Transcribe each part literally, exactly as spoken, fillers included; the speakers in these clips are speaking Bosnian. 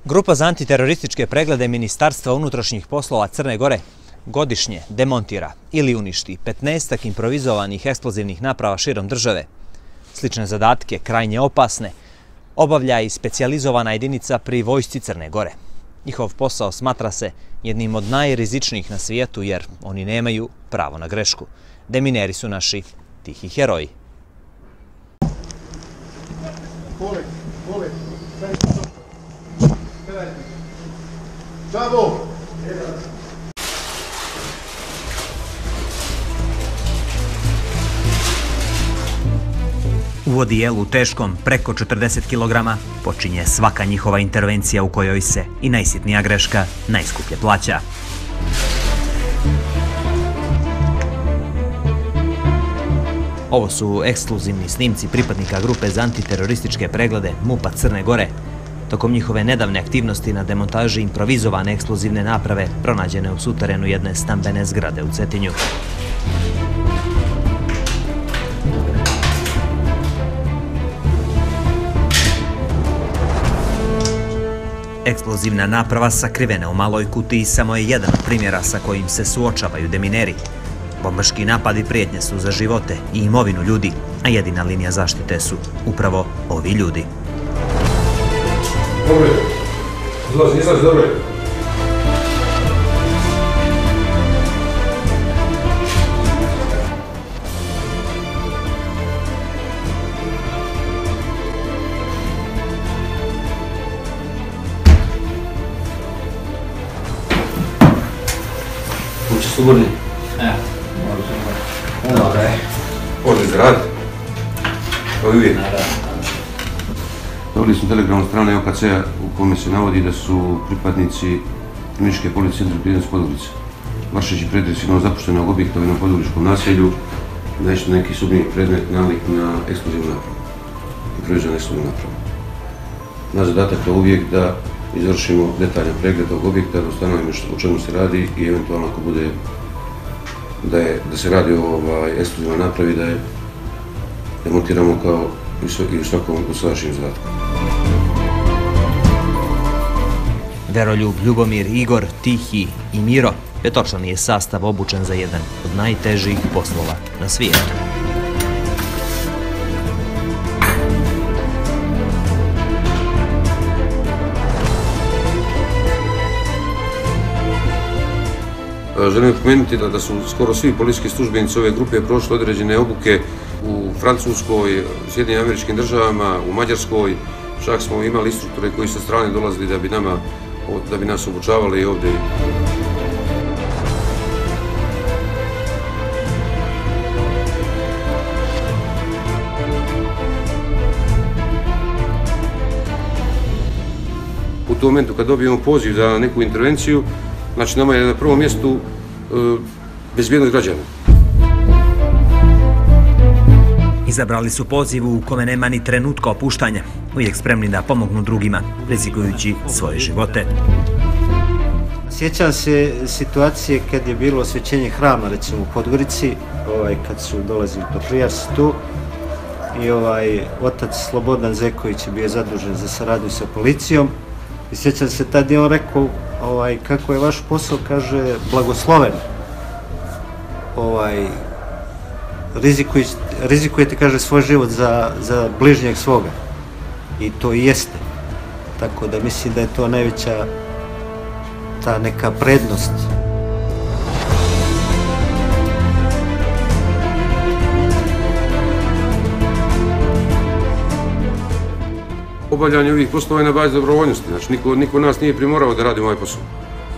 Grupa za antiterorističke preglede Ministarstva unutrašnjih poslova Crne Gore godišnje demontira ili uništi petnaestak improvizovanih eksplozivnih naprava širom države. Slične zadatke, krajnje opasne, obavlja i specijalizovana jedinica pri Vojsci Crne Gore. Njihov posao smatra se jednim od najrizičnijih na svijetu jer oni nemaju pravo na grešku. Demineri su naši tihi heroji. Bravo! U odijelu teškom preko četrdeset kilograma počinje svaka njihova intervencija u kojoj se i najsitnija greška najskuplje plaća. Ovo su ekskluzivni snimci pripadnika grupe za antiterorističke preglede MUP-a Crne Gore. Tokom njihove nedavne aktivnosti na demontaži improvizovane eksplozivne naprave pronađene u suterenu jedne stambene zgrade u Cetinju. Eksplozivna naprava sakrivena u maloj kutiji samo je jedan od primjera sa kojim se suočavaju demineri. Bombaški napadi prijetnje su za živote i imovinu ljudi, a jedina linija zaštite su upravo ovi ljudi. Dobro je. Izlazi, izlazi, dobro je. Kuće slobodni? Ne. Dobro je. Pođe za rad. To je uvijek. Dobili smo telegram od strane O K C-a u kome se navodi da su pripadnici kriminalističke policije centra Prijezanske Podgorice vršeći pretres jednog zapuštenog objekta u jednom podgoričkom naselju naišli neki sumnjivi predmet nalik na eksplozivnu napravu i proizvodnu eksplozivnu napravu. Naš zadatak je uvijek da izvršimo detaljan pregled ovog objekta, da ustanovimo o čemu se radi i eventualno ako bude da, je, da se radi o ovaj, eksplozivnoj napravi, da je demontiramo kao i u svakom dosadašnjem zadatku. Veroljub, Ljubomir, Igor, Tihi i Miro petočlani je sastav obučen za jedan od najtežih poslova na svijetu. Želim pomenuti da, da su skoro svi policijski službenici ove grupe prošli određene obuke u Francuskoj, Sjedinjenim Američkim Državama, u Mađarskoj. Čak smo imali instruktore koji sa strane dolazili da bi, nama, da bi nas obučavali i ovdje. U tom momentu kad dobijemo poziv za neku intervenciju, znači nama je na prvom mjestu e, bezbjednost građana. Izabrali su pozivu u kome nema ni trenutka opuštanja, uvijek spremni da pomognu drugima, rizikujući svoje živote. Sjećam se situacije kad je bilo osvećenje hrama, recimo u Podgorici, ovaj, kad su dolazili patrijarsi tu i ovaj, otac Slobodan Zeković je bio zadužen za saradnju sa policijom. I sjećam se tad je on rekao ovaj, kako je vaš posao, kaže, blagosloven. Ovaj, rizikujete, rizikujete, kaže, svoj život za, za bližnjeg svoga. I to i jeste. Tako da mislim da je to najveća ta neka prednost. Obavljanje ovih poslova je na bazi dobrovoljnosti, znači niko, niko nas nije primorao da radimo ovaj posao.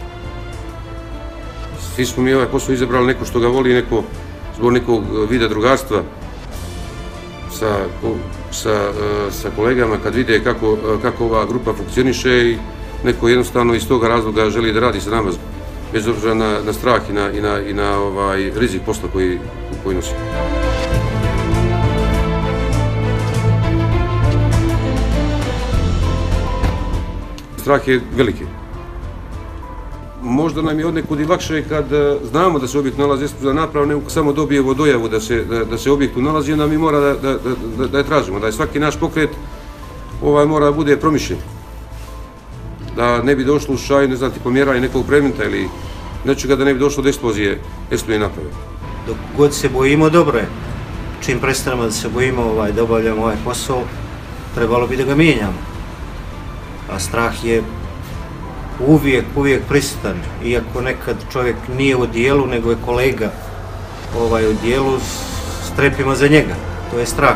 Svi smo mi ovaj posao izabrali neko što ga voli, neko zbog nekog vida drugarstva sa, sa, sa kolegama kad vide kako, kako ova grupa funkcioniše i neko jednostavno iz toga razloga želi da radi sa nama bez obzira na, na strah i na, i na, i na ovaj, rizik posla koji, koji nosi. Strah je veliki. Možda nam je odnekud i lakše kad znamo da se objekt nalazi eksplozivna naprava, nego samo dobijemo dojavu da se, da, da se objekt nalazi, onda mi mora da, da, da, da je tražimo, da je svaki naš pokret ovaj, mora da bude promišljen. da ne bi došlo u slučaju, ne znam, ti pomjeranja nekog predmeta ili nečega da ne bi došlo do eksplozije, eksplozije naprave. Dok god se bojimo, dobro je. Čim prestanemo da se bojimo ovaj, da obavljamo ovaj posao, trebalo bi da ga mijenjamo. A strah je uvijek, uvijek prisutan. Iako nekad čovjek nije u dijelu, nego je kolega ovaj, u dijelu, strepimo za njega. To je strah.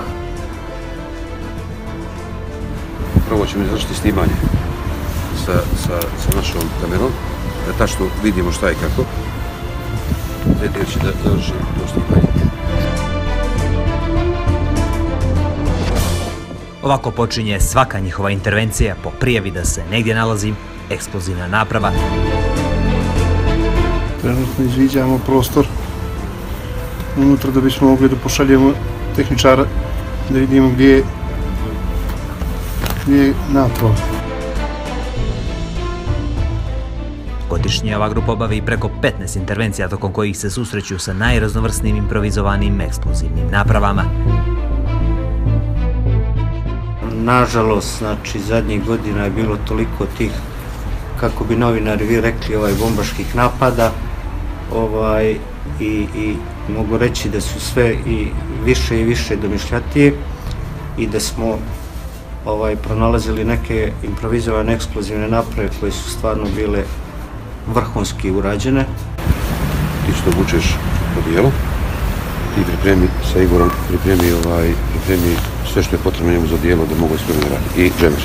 Prvo ćemo izvršiti snimanje sa, sa, sa našom kamerom, da tačno vidimo šta i kako. Detir će da završi to snimanje. Ovako počinje svaka njihova intervencija po prijavi da se negdje nalazi eksplozivna naprava. Trenutno izviđamo prostor unutra da bismo mogli da pošaljemo tehničara da vidimo gdje je, gdje je naprava. Godišnje ova grupa obavi preko petnaest intervencija tokom kojih se susreću sa najraznovrsnijim improvizovanim eksplozivnim napravama. Nažalost, znači, zadnjih godina je bilo toliko tih, kako bi novinari vi rekli, ovaj, bombaških napada, ovaj, i, i mogu reći da su sve i više i više domišljatije i da smo ovaj, pronalazili neke improvizovane eksplozivne naprave koje su stvarno bile vrhunski urađene. Ti što obučeš odijelo, ti pripremi sa Igorom, pripremi, ovaj, pripremi sve što je potrebno njemu za odijelo da mogu spremno raditi. I džemer.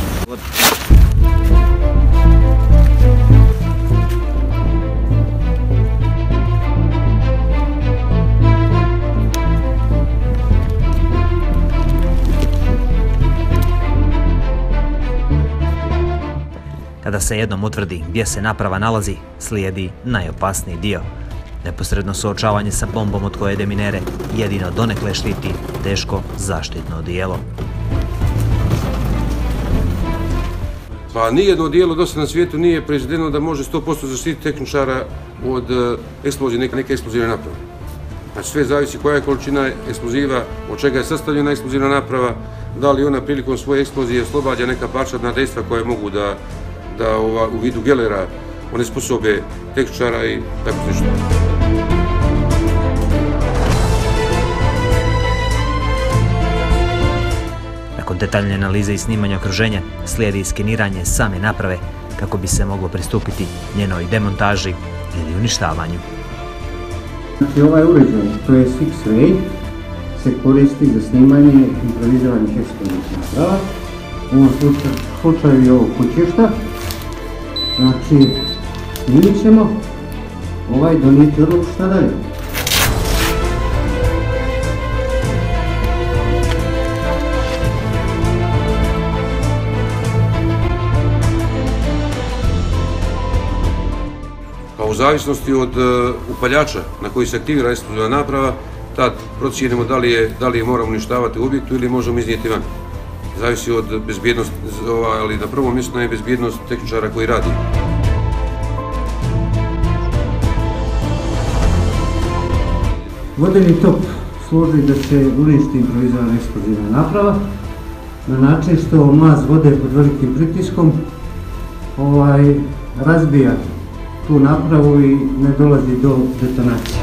Kada se jednom utvrdi gdje se naprava nalazi, slijedi najopasniji dio. Neposredno suočavanje sa bombom od koje deminere jedino donekle štiti teško zaštitno odijelo. Pa nijedno odijelo do sada na svijetu nije proizvedeno da može sto posto zaštititi tehničara od eksplozije, neke, neke eksplozivne naprave. Znači sve zavisi koja je količina eksploziva, od čega je sastavljena eksplozivna naprava, da li ona prilikom svoje eksplozije oslobađa neka parčadna dejstva koje mogu da, da ova, u vidu gelera onesposobe tehničara i tako slično. Nakon detaljne analize i snimanja okruženja slijedi skeniranje same naprave kako bi se moglo pristupiti njenoj demontaži ili uništavanju. Znači ovaj uređaj, to je X-ray, se koristi za snimanje improvizovanih eksplozivnih naprava. U ovom slučaju je ovo kućišta. Znači, snimit ćemo ovaj, donijeti odluku šta dalje. Pa u zavisnosti od uh, upaljača na koji se aktivira eksplozivna naprava, tad procijenimo da li je, da li je moramo uništavati u objektu ili možemo iznijeti van. Zavisi od bezbjednosti, ali na prvom mjestu je bezbjednost tehničara koji radi. Vodeni top služi da se uništi improvizovana eksplozivna naprava na način što maz vode pod velikim pritiskom ovaj, razbija tu napravu i ne dolazi do detonacije.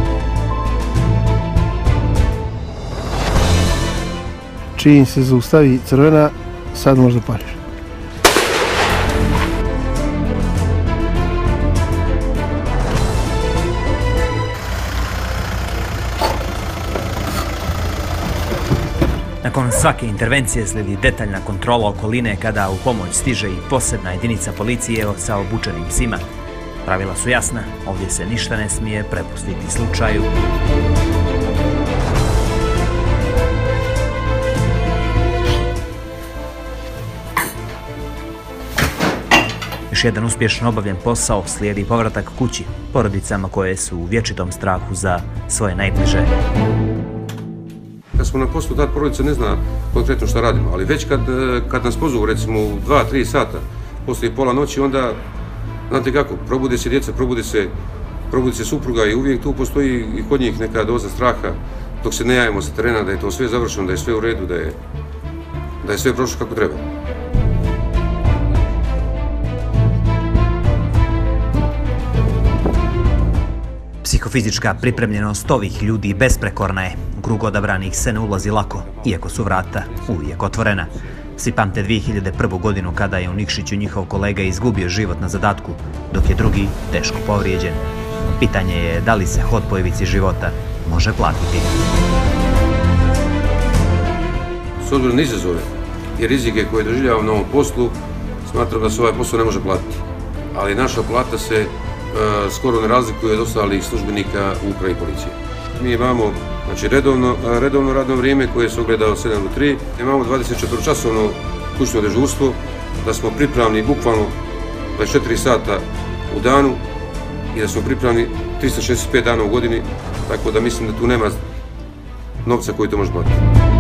Čim se zaustavi crvena, sad možda pališ. Nakon svake intervencije slijedi detaljna kontrola okoline kada u pomoć stiže i posebna jedinica policije sa obučenim psima. Pravila su jasna, ovdje se ništa ne smije prepustiti slučaju. Još jedan uspješno obavljen posao slijedi povratak kući porodicama koje su u vječitom strahu za svoje najbliže. Kad smo na poslu, tad porodica ne zna konkretno šta radimo, ali već kad, kad nas pozovu, recimo u dva tri sata, poslije pola noći, onda, znate kako, probude se djeca, probude se, probude se supruga i uvijek tu postoji i kod njih neka doza straha dok se ne javimo sa terena da je to sve završeno, da je sve u redu, da je, da je sve prošlo kako treba. Psihofizička pripremljenost ovih ljudi besprekorna je. U krug odabranih se ne ulazi lako, iako su vrata uvijek otvorena. Svi pamte dvije hiljade prvu. godinu kada je u Nikšiću njihov kolega izgubio život na zadatku, dok je drugi teško povrijeđen. Pitanje je da li se hod po ivici života može platiti. S obzirom na izazove i rizike koje doživljavamo na ovom poslu, smatram da se ovaj posao ne može platiti. Ali naša plata se e, skoro ne razlikuje od ostalih službenika u upravi policije. Mi imamo znači, redovno, redovno radno vrijeme koje se ogleda od sedam do tri. Imamo dvadesetčetvoročasovno kućno dežurstvo, da smo pripravni bukvalno dvadeset četiri sata u danu i da smo pripravni trista šezdeset pet dana u godini, tako da mislim da tu nema novca koji to može platiti.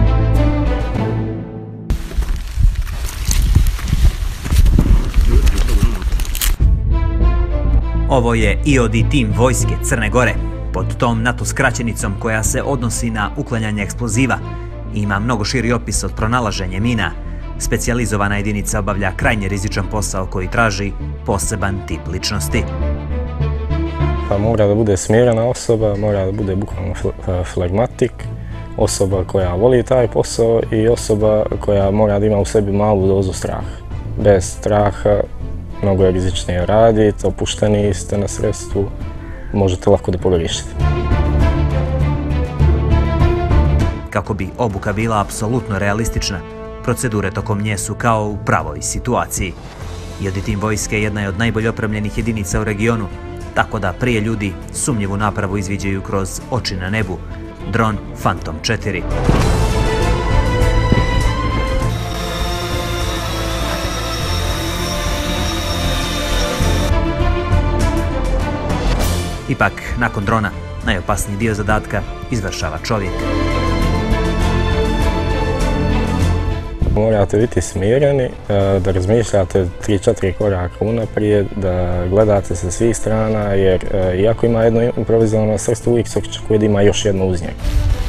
Ovo je I O D tim vojske Crne Gore. Pod tom NATO skraćenicom koja se odnosi na uklanjanje eksploziva ima mnogo širi opis od pronalaženja mina. Specijalizovana jedinica obavlja krajnje rizičan posao koji traži poseban tip ličnosti. Pa mora da bude smirena osoba, mora da bude bukvalno flegmatik, osoba koja voli taj posao i osoba koja mora da ima u sebi malu dozu straha. Bez straha mnogo je rizičnije raditi, opušteni ste na sredstvu, možete lako da pogriješite. Kako bi obuka bila apsolutno realistična, procedure tokom nje su kao u pravoj situaciji. I O D tim vojske jedna je od najbolje opremljenih jedinica u regionu, tako da prije ljudi sumnjivu napravu izviđaju kroz oči na nebu, dron Phantom četiri. Ipak, nakon drona, najopasniji dio zadatka izvršava čovjek. Morate biti smireni, da razmišljate tri četiri koraka unaprijed, da gledate sa svih strana, jer iako ima jedno improvizovano sredstvo, uvijek se očekuje da ima još jedno uz njega.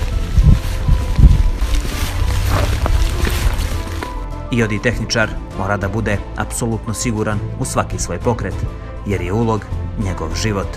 I O D tehničar mora da bude apsolutno siguran u svaki svoj pokret, jer je ulog njegov život.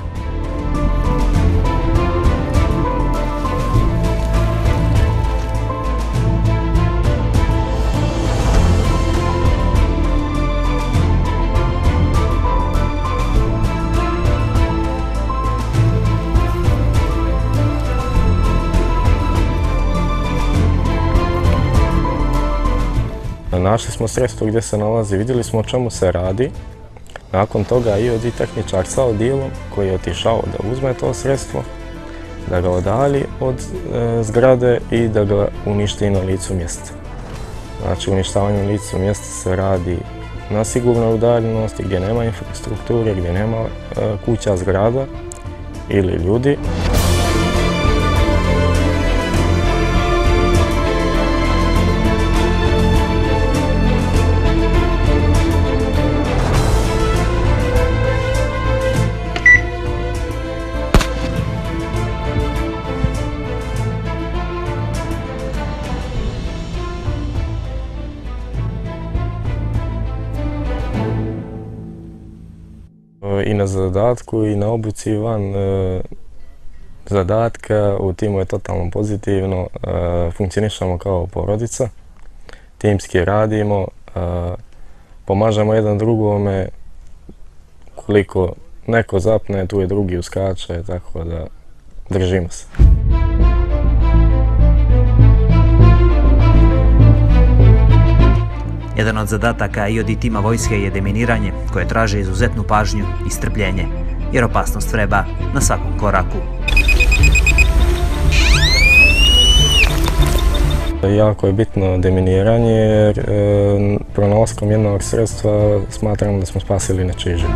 Našli smo sredstvo gdje se nalazi, vidjeli smo o čemu se radi. Nakon toga I O D tehničar sa odjelom koji je otišao da uzme to sredstvo, da ga odalji od e, zgrade i da ga uništi na licu mjesta. Znači uništavanje na licu mjesta se radi na sigurnoj udaljenosti gdje nema infrastrukture, gdje nema e, kuća, zgrada ili ljudi. I na zadatku i na obuci van e, zadatka u timu je totalno pozitivno, e, funkcionišemo kao porodica, timski radimo, e, pomažemo jedan drugome, koliko neko zapne tu je drugi uskače, tako da držimo se. Jedan od zadataka I O D tima vojske je deminiranje, koje traže izuzetnu pažnju i strpljenje, jer opasnost vreba na svakom koraku. Jako je bitno deminiranje, jer e, pronalaskom jednog sredstva smatram da smo spasili nečiji život.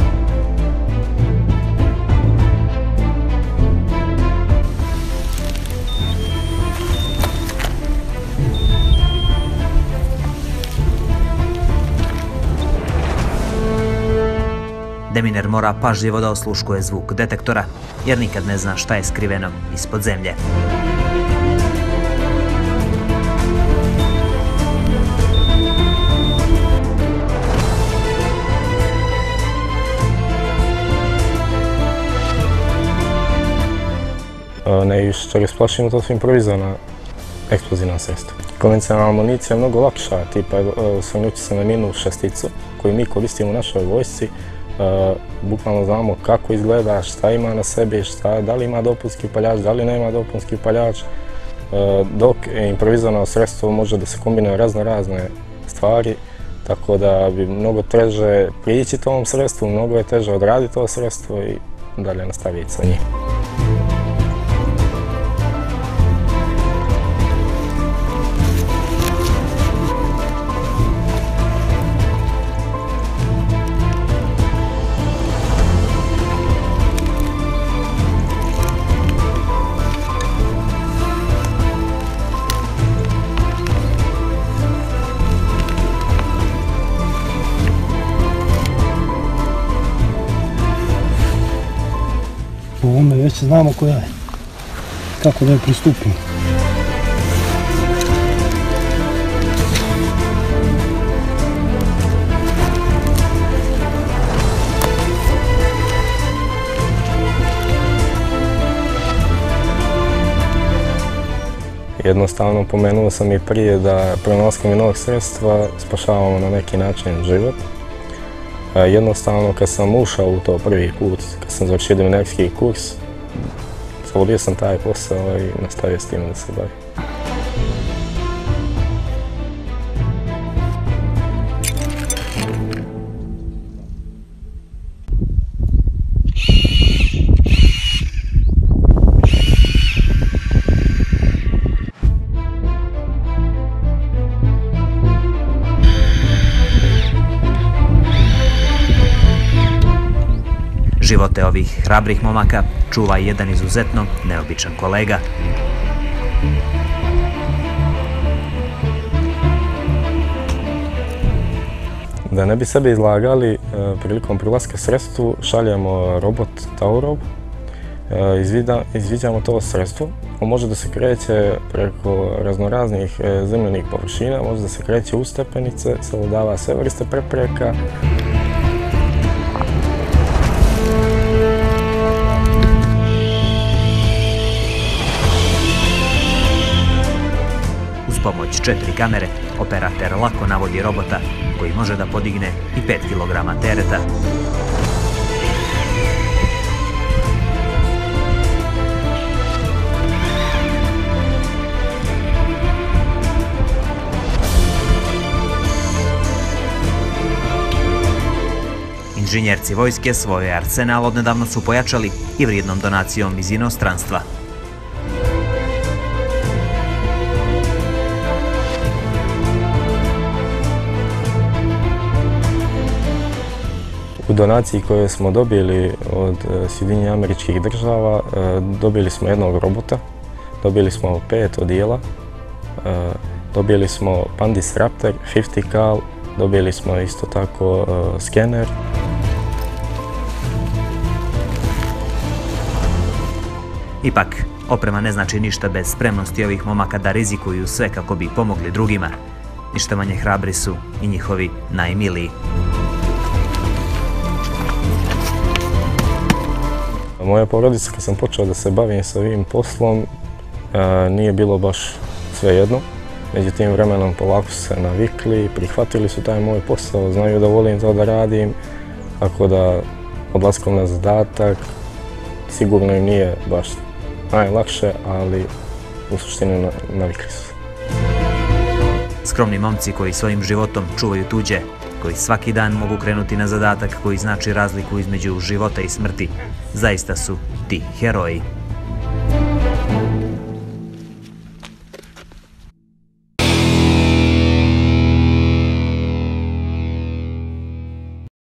Deminer mora pažljivo da osluškuje zvuk detektora, jer nikad ne zna šta je skriveno ispod zemlje. najviše čega se plašimo to su improvizovana eksplozivna sredstva. Konvencionalna amunicija je mnogo lakša, tipa osvrnuti se na minu šesticu koju mi koristimo u našoj vojsci. Bukvalno znamo kako izgleda, šta ima na sebi, šta, da li ima dopunski upaljač, da li nema dopunski upaljač, dok improvizovano sredstvo može da se kombinuje razno razne stvari, tako da bi mnogo teže prići tom sredstvu, mnogo je teže odraditi to sredstvo i dalje nastaviti sa njim. Po ovome već znamo koja je, kako da je pristupimo. Jednostavno pomenuo sam i prije da pronalaskom novog sredstva spašavamo na neki način život. Jednostavno, kad sam ušao u to prvi put, kad sam završio deminerski kurs, zavolio sam taj posao i nastavio s tim da se bavim. Živote ovih hrabrih momaka čuva i jedan izuzetno neobičan kolega. Da ne bi sebe izlagali, prilikom prilaska sredstvu šaljemo robot Taurov. Izviđamo to sredstvo. On može da se kreće preko raznoraznih zemljanih površina, može da se kreće u stepenice, savladava sve vrste prepreka. Uz pomoć četiri kamere, operater lako navodi robota koji može da podigne i pet kilograma tereta. Inženjerci vojske svoj arsenal odnedavno su pojačali i vrijednom donacijom iz inostranstva. U donaciji koju smo dobili od Sjedinjenih Američkih Država dobili smo jednog robota, dobili smo pet odijela, dobili smo Pandis Raptor, pedeset cal, dobili smo isto tako skener. Ipak, oprema ne znači ništa bez spremnosti ovih momaka da rizikuju sve kako bi pomogli drugima. Ništa manje hrabri su i njihovi najmiliji. Moja porodica, kad sam počeo da se bavim sa ovim poslom, nije bilo baš svejedno. Međutim, vremenom polako su se navikli, prihvatili su taj moj posao, znaju da volim to da radim, tako da odlaskom na zadatak sigurno im nije baš najlakše, ali u suštini navikli su se. Skromni momci koji svojim životom čuvaju tuđe, koji svaki dan mogu krenuti na zadatak koji znači razliku između života i smrti, zaista su ti heroji.